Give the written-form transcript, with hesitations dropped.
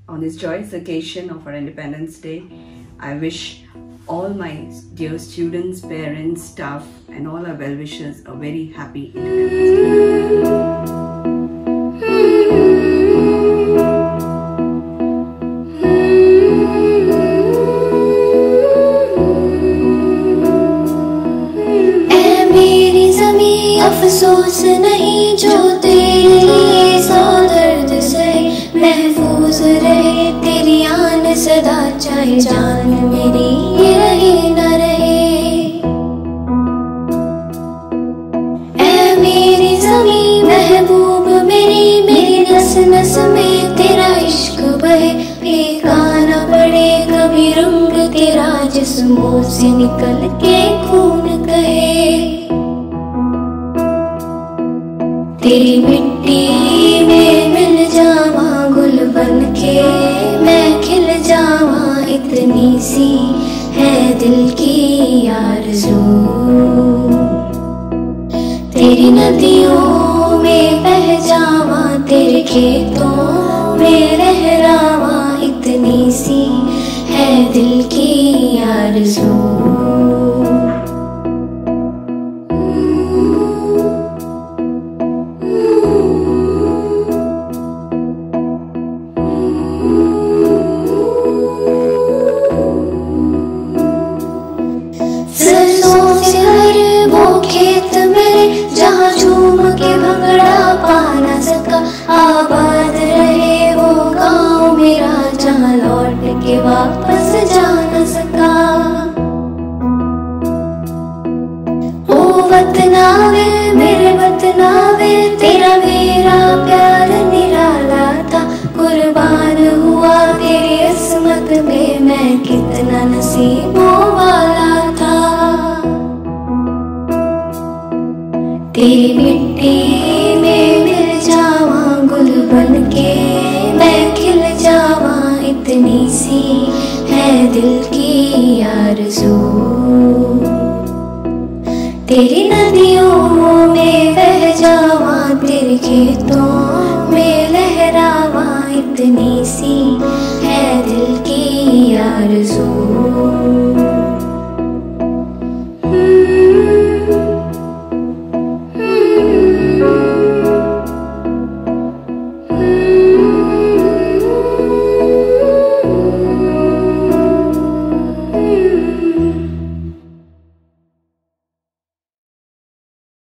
on this joyous occasion of our Independence Day, I wish all my dear students, parents, staff and all our well-wishers a very happy Independence Day. अफसोस नहीं जो तेरे लिए सौ दर्द से महफूज रहे तेरी आन सदा चाहे जान मेरी ये रहे न रहे। ऐ मेरी ज़मीं महबूब मेरी नस नस में तेरा इश्क बहे फीका न पड़े कभी रंग तेरा जिस्मों से निकल के खून कहे। तेरी मिट्टी में मिल जावा गुल बन के मैं खिल जावा इतनी सी है दिल की आरज़ू। तेरी नदियों में बह जावा तेरे खेतों में लहरावा इतनी सी है दिल की आरज़ू। आबाद रहे वो गाँव मेरा जहाँ लौट के वापस जा न सका। ओ वतनावे मेरे वतनावे तेरा मेरा प्यार निराला था कुर्बान हुआ तेरी अस्मत में मैं कितना नसीबों वाला था। तेरी मिट्टी में मिल जावा गुल बन के मैं खिल जावा इतनी सी है दिल की आरज़ू। तेरी नदियों में बह जावा तेरे खेतों